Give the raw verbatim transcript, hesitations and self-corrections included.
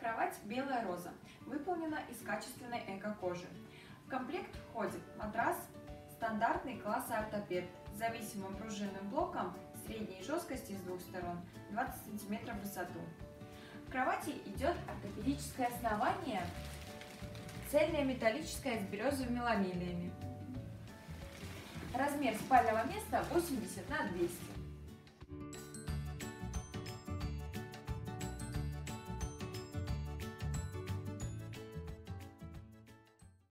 Кровать «Белая роза» выполнена из качественной эко-кожи. В комплект входит матрас стандартный класса ортопед с зависимым пружинным блоком средней жесткости с двух сторон, двадцать сантиметров в высоту. В кровати идет ортопедическое основание, цельное металлическое с березовыми ламелиями. Размер спального места восемьдесят на двести.